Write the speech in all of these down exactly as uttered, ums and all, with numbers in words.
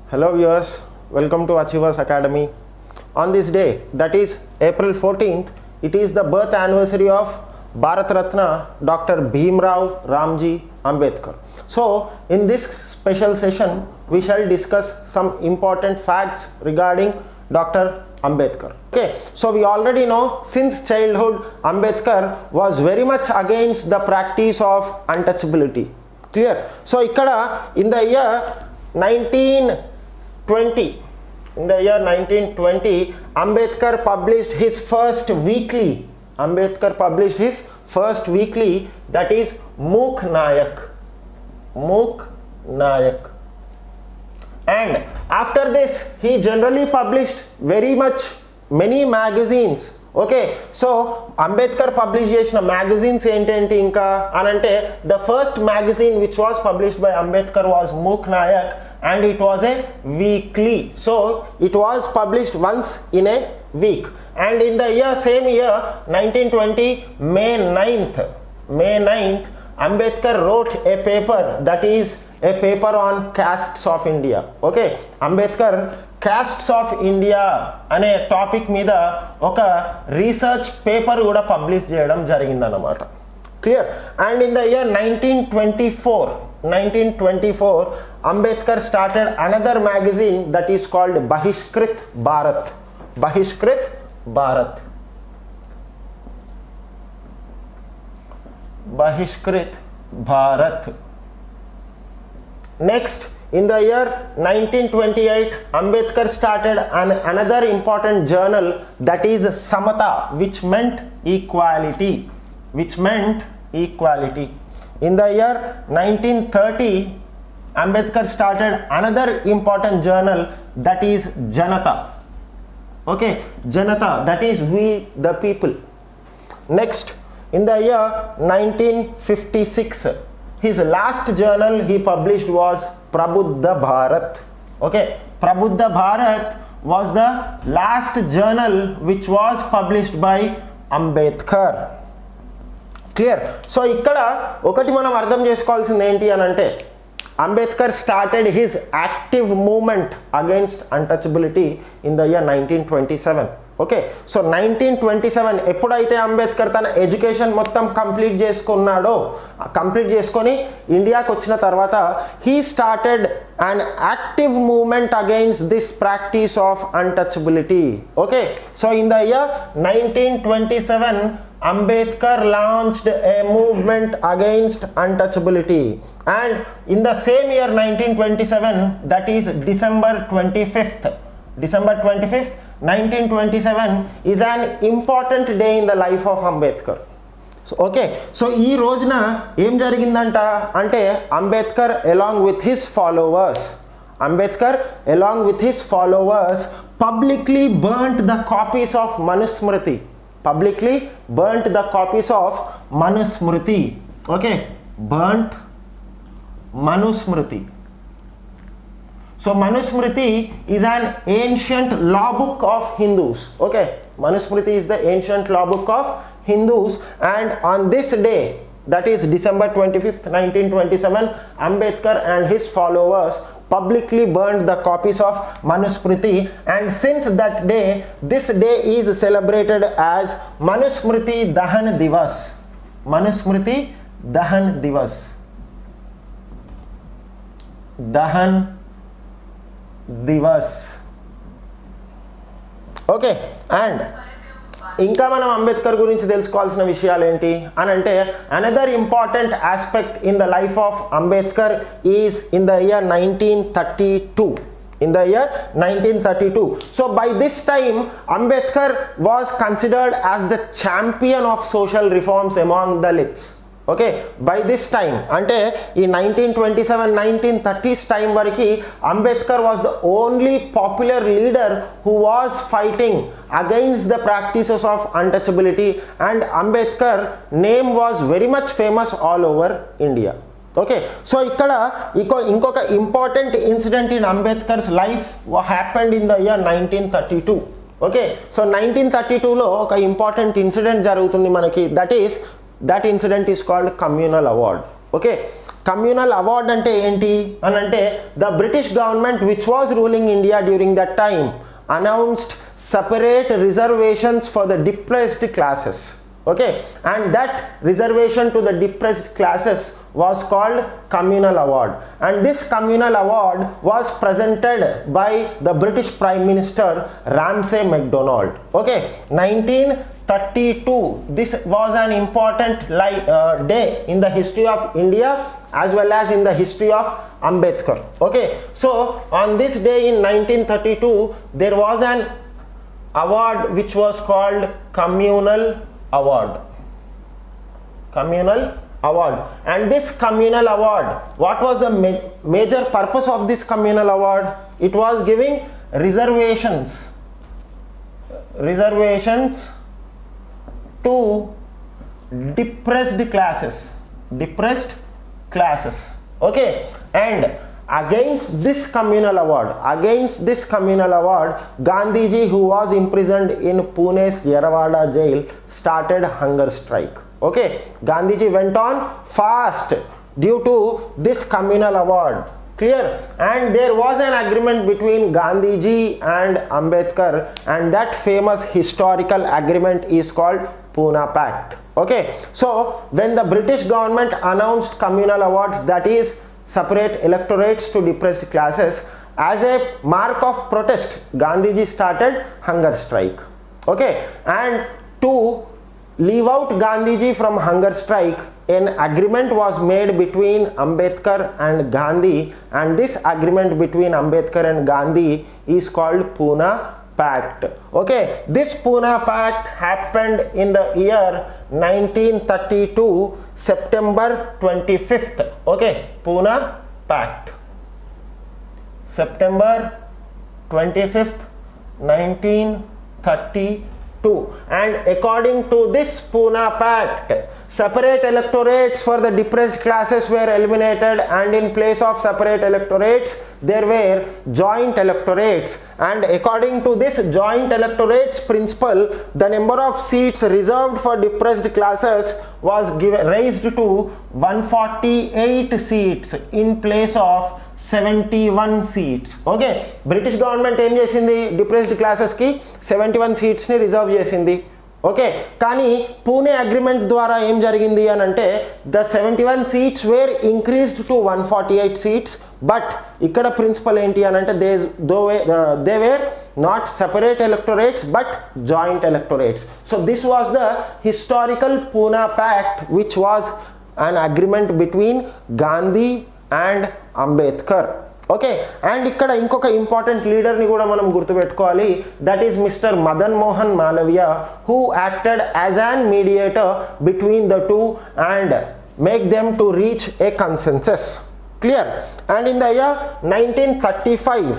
Hello viewers, welcome to Achievers Academy. On this day, that is April fourteenth, it is the birth anniversary of Bharat Ratna Doctor Bhimrao Ramji Ambedkar. So in this special session, we shall discuss some important facts regarding Doctor Ambedkar. Okay, so we already know since childhood Ambedkar was very much against the practice of untouchability. Clear? So ikkada in the year nineteen twenty, in the year nineteen twenty, Ambedkar published his first weekly. Ambedkar published his first weekly, that is Mook Nayak. Mook Nayak. And after this, he generally published very much many magazines. Okay, so Ambedkar published చేసిన magazines ఏంటంటే ఇంకా అనంటే the first magazine which was published by Ambedkar was Mook Nayak, and it was a weekly. So it was published once in a week. And in the year same year nineteen twenty, May ninth, May ninth, Ambedkar wrote a paper, that is a paper on castes of India. Okay, Ambedkar castes of India అనే topic మీద ఒక research paper కూడా publish చేయడం జరిగిందన్నమాట. Clear? And in the year nineteen twenty-four, nineteen twenty-four, Ambedkar started another magazine that is called Bahishkrit Bharat. Bahishkrit Bharat. Bahishkrit Bharat. Next, in the year nineteen twenty-eight, Ambedkar started an another important journal, that is Samata, which meant equality. Which meant equality. In the year nineteen thirty, Ambedkar started another important journal, that is Janata. Okay, Janata, that is we the people. Next, in the year nineteen fifty-six, his last journal he published was Prabuddha Bharat. Okay, Prabuddha Bharat was the last journal which was published by Ambedkar. Clear? So ikkada okati manam ardham chesukovalsindi enti anante Ambedkar started his active movement against untouchability in the year nineteen twenty-seven. Okay, so nineteen twenty-seven ఎప్పుడైతే అంబేద్కర్ తన education మొత్తం complete చేసుకున్నాడో, complete చేసుకొని ఇండియాకి వచ్చిన తర్వాత he started an active movement against this practice of untouchability. Okay, so in the year nineteen twenty-seven, Ambedkar launched a movement against untouchability, and in the same year nineteen twenty-seven, that is December twenty-fifth, December twenty-fifth, nineteen twenty-seven is an important day in the life of Ambedkar. So okay, so ee rojna em jarigindanta ante Ambedkar along with his followers, Ambedkar along with his followers publicly burnt the copies of Manusmriti. Publicly burnt the copies of Manusmriti. Okay, burnt Manusmriti. So Manusmriti is an ancient law book of Hindus. Okay, Manusmriti is the ancient law book of Hindus, and on this day, that is December twenty-fifth, nineteen twenty-seven, Ambedkar and his followers publicly burned the copies of Manusmriti, and since that day, this day is celebrated as Manusmriti Dahan Divas. Manusmriti Dahan Divas. Dahan Divas. Okay, and ఇంకా మనం అంబేద్కర్ గురించి తెలుసుకోవాల్సిన విషయాలు ఏంటి అని అంటే another important aspect in the life of Ambedkar is in the year nineteen thirty-two. In the year nineteen thirty-two. So by this time, Ambedkar was considered as the champion of social reforms among Dalits. Okay, by this time ante in nineteen twenty-seven nineteen thirties time variki Ambedkar was the only popular leader who was fighting against the practices of untouchability, and Ambedkar name was very much famous all over India. Okay, so ikkada inkoka important incident in Ambedkar's life happened in the year nineteen thirty-two. Okay, so nineteen thirty-two lo oka important incident jarugutundi manaki, that is that incident is called communal award. Okay, communal award ante enti anante the British government which was ruling India during that time announced separate reservations for the depressed classes. Okay, and that reservation to the depressed classes was called communal award, and this communal award was presented by the British Prime Minister Ramsay MacDonald. Okay, nineteen thirty-two, this was an important li- uh, day in the history of India as well as in the history of Ambedkar. Okay, so on this day in nineteen thirty-two there was an award which was called communal award. Communal award, and this communal award, what was the ma- major purpose of this communal award? It was giving reservations reservations to depressed classes depressed classes. Okay, and against this communal award against this communal award Gandhiji, who was imprisoned in Pune's Yerawada jail, started hunger strike. Okay, Gandhiji went on fast due to this communal award. Clear? And there was an agreement between Gandhiji and Ambedkar, and that famous historical agreement is called Pune Pact. Okay, so when the British government announced communal awards, that is separate electorates to depressed classes, as a mark of protest Gandhiji started hunger strike. Okay, and to leave out Gandhiji from hunger strike, an agreement was made between Ambedkar and Gandhi, and this agreement between Ambedkar and Gandhi is called Pune Pact. Okay, this Pune Pact happened in the year nineteen thirty-two, September twenty-fifth. Okay, Pune Pact, September twenty-fifth, nineteen thirty-two, and according to this Pune Pact, separate electorates for the depressed classes were eliminated, and in place of separate electorates there were joint electorates, and according to this joint electorates principle, the number of seats reserved for depressed classes was given raised to one hundred forty-eight seats in place of seventy-one seats. Okay, British government em chesindi depressed classes ki seventy-one seats ni reserve chesindi. Okay, కానీ Pune agreement ద్వారా ఏం జరిగింది అని అంటే the seventy one seats were increased to one forty eight seats, but ఇక్కడ principle ఏంటి అని అంటే they though they were not separate electorates but joint electorates. So this was the historical Pune Pact, which was an agreement between Gandhi and Ambedkar. Okay, and ikkada inkoka important leader ni kuda manam gurtu pettukovali, that is Mister Madan Mohan Malaviya, who acted as an mediator between the two and make them to reach a consensus. Clear? And in the year nineteen thirty-five,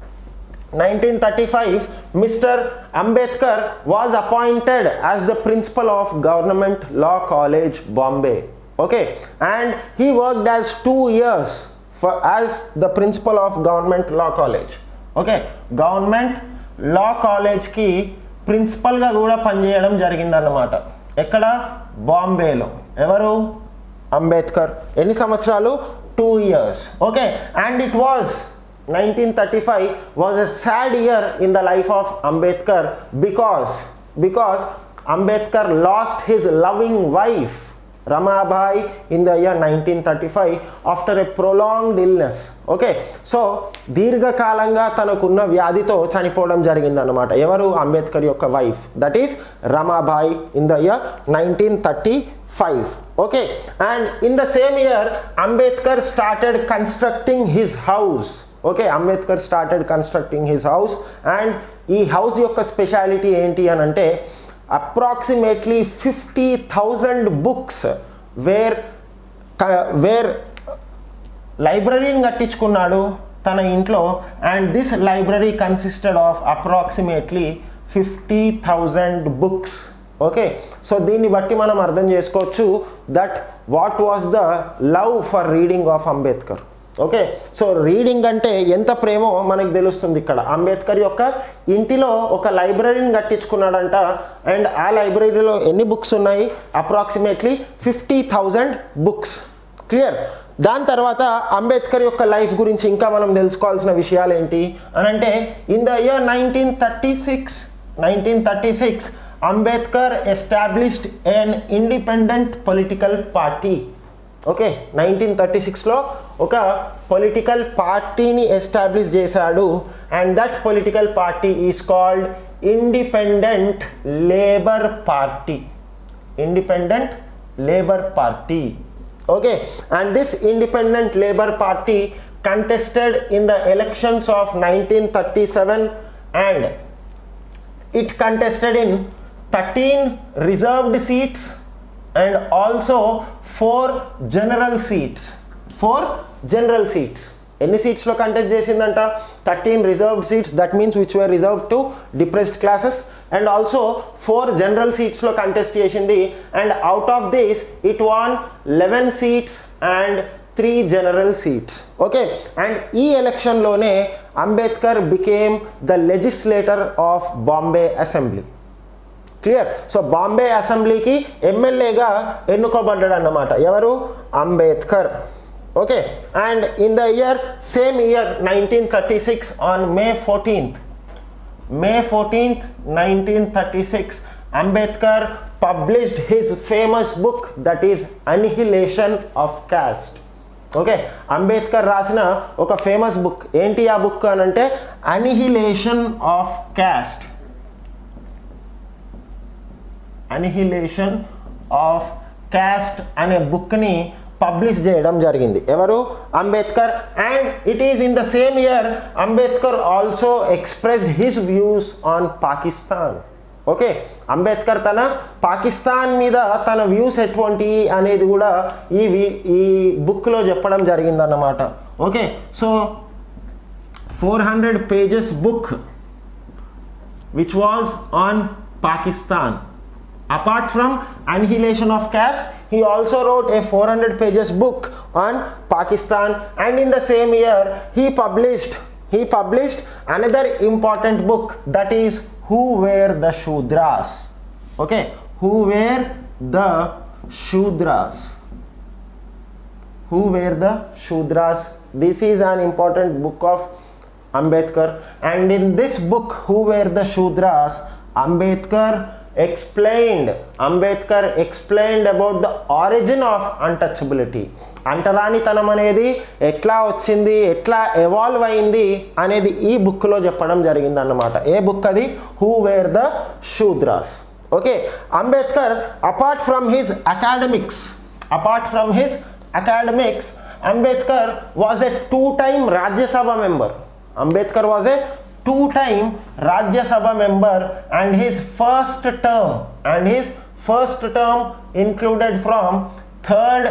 Mister Ambedkar was appointed as the principal of Government Law College, Bombay. Okay, and he worked as two years for as the principal of Government Law College. Okay, Government Law College ki principal ga kuda pancheyadam jarigindannamata. Ekkada? Bombay lo. Evaru? Ambedkar. Enni samvatsaralu? two years. Okay, and it was nineteen thirty-five was a sad year in the life of Ambedkar because because Ambedkar lost his loving wife Ramabai in the year nineteen thirty-five after a prolonged illness. Okay, so దీర్ఘ కాలంగా తనకున్న వ్యాధితో చనిపోవడం జరిగింది అన్నమాట. ఎవరు? అంబేద్కర్ యొక్క wife, that is Ramabai, in the year nineteen thirty-five. Okay, and in the same year Ambedkar started constructing his house. Okay, Ambedkar started constructing his house, and ఈ హౌస్ యొక్క స్పెషాలిటీ ఏంటి అని అంటే approximately fifty thousand books where where లైబ్రరీని కట్టించుకున్నాడు తన ఇంట్లో, and this library consisted of approximately fifty thousand books. Okay, so దీన్ని బట్టి మనం అర్థం చేసుకోవచ్చు that what was the love for reading of Ambedkar. Okay, so reading అంటే ఎంత ప్రేమో మనకు తెలుస్తుంది ఇక్కడ. అంబేద్కర్ యొక్క ఇంటిలో ఒక లైబ్రరీని కట్టించుకున్నాడంట, అండ్ ఆ లైబ్రరీలో ఎన్ని బుక్స్ ఉన్నాయి? Approximately fifty thousand books. Clear? దాని తర్వాత అంబేద్కర్ యొక్క లైఫ్ గురించి ఇంకా మనం తెలుసుకోవాల్సిన విషయాలు ఏంటి అని అంటే in the year nineteen thirty six nineteen thirty six Ambedkar established an independent political party. Okay, nineteen thirty సిక్స్లో ఒక పొలిటికల్ పార్టీని ఎస్టాబ్లిష్ చేశాడు. And that political party is called independent labour party. Independent labour party. Okay, and this independent labor party contested in the elections of nineteen thirty-seven and it contested in thirteen reserved seats and also four general seats. Four general seats. Any seats lo contest chesindanta? thirteen reserved seats, that means which were reserved to depressed classes, and also four general seats lo contest chesindi, and out of this it won eleven seats and three general seats. Okay, and e election lone Ambedkar became the legislator of Bombay Assembly. Clear? So Bombay Assembly ki M L A ga ennukobadadu annamata. Evaru? Ambedkar. Okay, and in the year same year nineteen thirty-six on May fourteenth May fourteenth nineteen thirty-six Ambedkar published his famous book, that is Annihilation of Caste. Okay, Ambedkar rasina oka famous book enti aa book anante Annihilation of Caste. Annihilation of Caste ane book ni publish చేయడం జరిగింది. ఎవరు? Ambedkar. And it is in the same year Ambedkar also expressed his views on Pakistan. Okay, Ambedkar తన పాకిస్తాన్ మీద తన views ఎటువంటి అనేది కూడా ఈ ఈ బుక్లో చెప్పడం జరిగిందన్నమాట. Okay, so four hundred pages book which was on Pakistan. Apart from Annihilation of Caste, he also wrote a four hundred pages book on Pakistan, and in the same year he published he published another important book, that is Who Were the Shudras. Okay, Who Were the Shudras. Who Were the Shudras. This is an important book of Ambedkar, and in this book Who Were the Shudras, Ambedkar explained Ambedkar explained about the origin of untouchability. అంటరానితనం అనేది ఎట్లా వచ్చింది, ఎట్లా evolve అయింది అనేది ఈ బుక్లో చెప్పడం జరిగింది అన్నమాట. ఏ బుక్ అది? Who were the Shudras. Okay, Ambedkar apart from his academics apart from his academics Ambedkar was a two time Rajya Sabha member. Ambedkar was a two-time Rajya Sabha member, and his first term and his first term included from third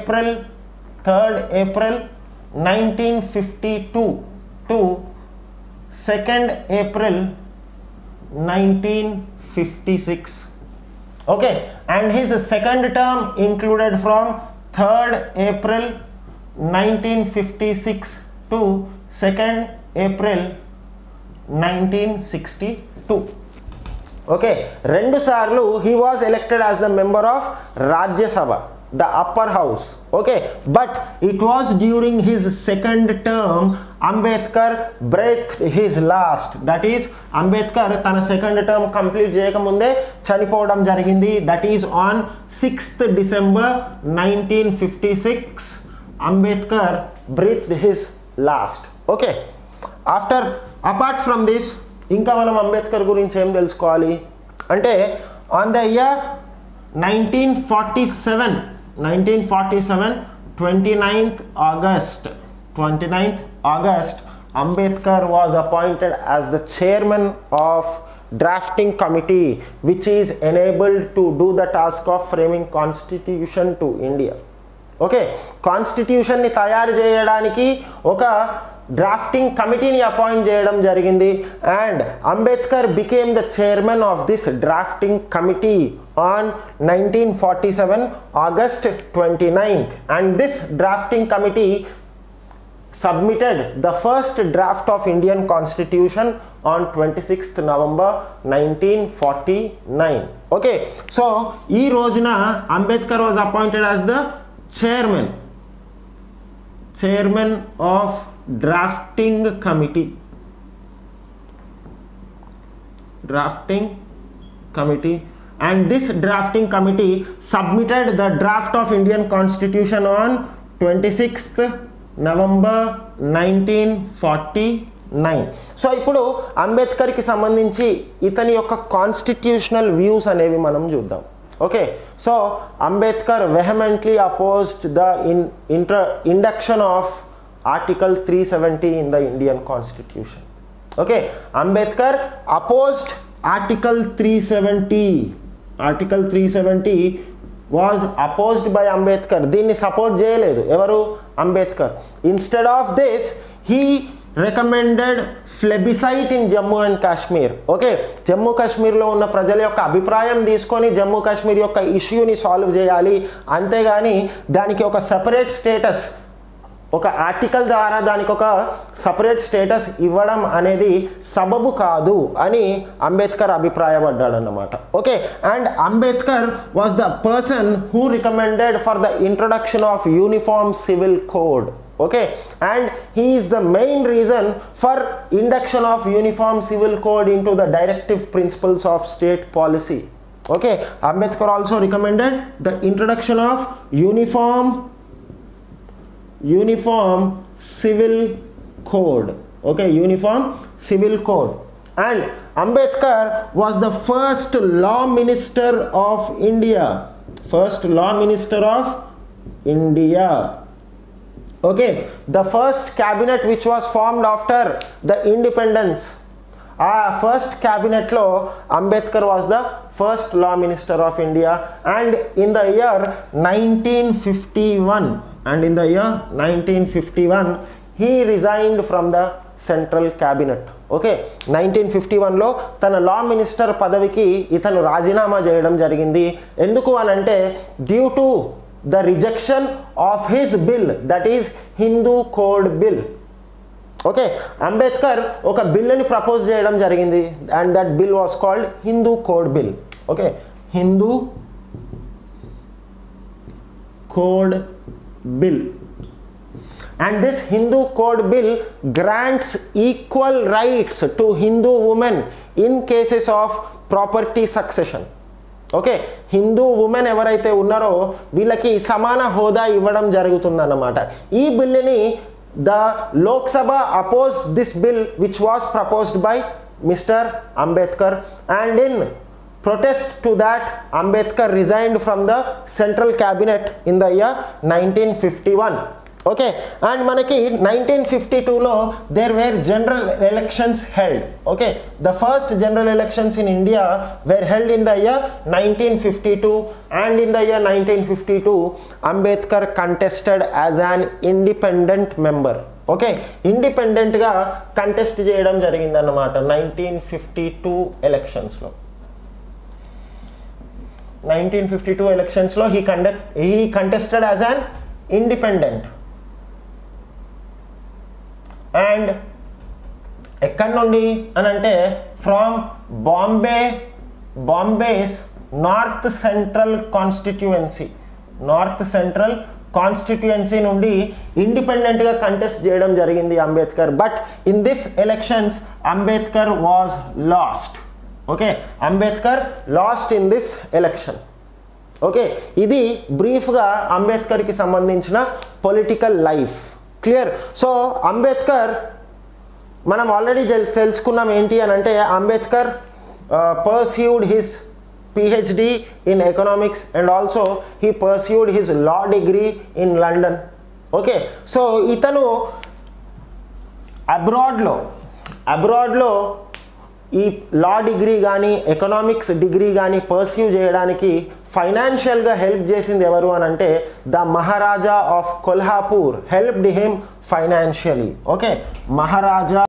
April nineteen fifty-two to second April nineteen fifty-six. Okay, and his second term included from third April nineteen fifty-six to second April nineteen sixty-two. Okay, rendu sarlu he was elected as the member of Rajya Sabha, the upper house. Okay, but it was during his second term Ambedkar breathed his last. That is, Ambedkar tana second term complete cheyaka munde chanipovam jarigindi. That is on sixth December nineteen fifty-six Ambedkar breathed his last. Okay, after apart from this ఇంకా మనం అంబేద్కర్ గురించి ఏం తెలుసుకోవాలి అంటే on the year nineteen forty seven nineteen forty seven twenty ninth August twenty ninth August Ambedkar was appointed as the chairman of drafting committee which is enabled to do the task of framing constitution to India. Okay, constitution ni తయారు చేయడానికి ఒక drafting కమిటీని appoint చేయడం జరిగింది. And Ambedkar became the chairman of this drafting committee on nineteen forty seven August twenty ninth. And this drafting committee submitted the first draft of Indian Constitution on twenty-sixth November nineteen forty-nine. Okay, so ee rojuna Ambedkar was appointed as the chairman chairman of drafting committee drafting committee and this drafting committee submitted the draft of Indian Constitution on twenty-sixth November nineteen forty-nine. So ఇప్పుడు అంబేద్కర్కి సంబంధించి ఇతని యొక్క constitutional views అనేవి మనం చూద్దాం. Okay, so Ambedkar vehemently opposed the in, inter, induction of Article three seventy in the Indian Constitution. Okay, Ambedkar opposed Article three seventy. Article three seventy was opposed by Ambedkar. దీన్ని support చేయలేదు ఎవరు? Ambedkar. Instead of this, he recommended plebiscite in Jammu and Kashmir. Okay, Jammu కాశ్మీర్లో ఉన్న ప్రజల యొక్క అభిప్రాయం తీసుకొని జమ్మూ కాశ్మీర్ యొక్క ఇష్యూని సాల్వ్ చేయాలి, అంతేగాని దానికి ఒక సెపరేట్ స్టేటస్, ఒక ఆర్టికల్ ద్వారా దానికి ఒక సపరేట్ స్టేటస్ ఇవ్వడం అనేది సబబు కాదు అని అంబేద్కర్ అభిప్రాయపడ్డాడు అన్నమాట. Okay, and Ambedkar was the person who recommended for the introduction of uniform civil code. Okay, and he is the main reason for induction of uniform civil code into the directive principles of state policy. Okay, Ambedkar also recommended the introduction of uniform uniform civil code. Okay, uniform civil code. And Ambedkar was the first law minister of India. First law minister of India. Okay, the first cabinet which was formed after the independence, ఆ first క్యాబినెట్లో Ambedkar was the first law minister of India. And in the year nineteen fifty one and in the year nineteen fifty one he resigned from the central cabinet. Okay, nineteen fifty వన్లో తన law minister పదవికి ఇతను రాజీనామా చేయడం జరిగింది. ఎందుకు అని అంటే due to the rejection of his bill, that is Hindu Code Bill. Okay, Ambedkar ఒక బిల్లుని ప్రపోజ్ చేయడం జరిగింది and that bill was called Hindu Code Bill. Okay, Hindu Code Bill. And this Hindu Code Bill grants equal rights to Hindu women in cases of property succession. Okay, Hindu women ఎవరైతే ఉన్నారో వీళ్ళకి సమాన హోదా ఇవ్వడం జరుగుతుందన్నమాట. ఈ బిల్లుని the Lok Sabha opposed this bill which was proposed by mister Ambedkar and in protest to that Ambedkar resigned from the central cabinet in the year nineteen fifty-one. Okay, and manaki nineteen fifty-two lo there were general elections held. Okay, the first general elections in India were held in the year nineteen fifty-two, and in the year nineteen fifty-two Ambedkar contested as an independent member. Okay, independent ga contest cheyadam jarigindi annamata nineteen fifty-two elections lo. nineteen fifty-two elections lo he conduct he contested as an independent. And ఎక్కడి నుండి అని అంటే from Bombay Bombay's north central constituency north central constituency నుండి ఇండిపెండెంట్గా contest చేయడం జరిగింది Ambedkar. But in this elections Ambedkar was lost. Okay, Ambedkar lost in this election. Okay, ఇది బ్రీఫ్గా అంబేద్కర్కి సంబంధించిన political life. Clear. So Ambedkar మనం ఆల్రెడీ తెలుసుకున్నాం ఏంటి అని అంటే Ambedkar pursued his PhD in economics and also he pursued his law degree in London. Okay, so ఇతను అబ్రాడ్లో అబ్రాడ్లో ఈ లా డిగ్రీ కానీ ఎకనామిక్స్ డిగ్రీ కానీ పర్స్యూ చేయడానికి ఫైనాన్షియల్గా హెల్ప్ చేసింది ఎవరు అని అంటే the Maharaja of Kolhapur helped him financially. Okay, Maharaja